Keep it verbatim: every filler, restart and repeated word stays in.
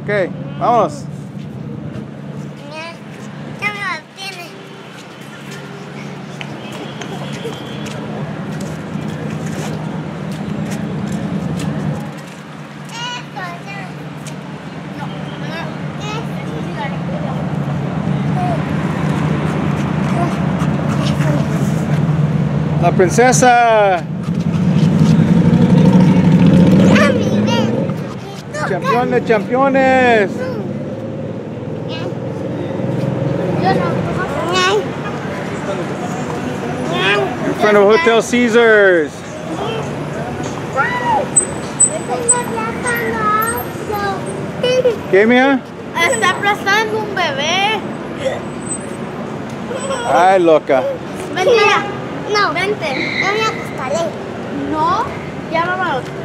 Ok, vámonos. Ya me lo tiene. La princesa. Campeones, campeones. In front of Hotel Caesar's. ¿Qué, mija? Está aplastando un bebé. Ay, loca. Vente. No, vente. No me acostaré. No, ya vámonos.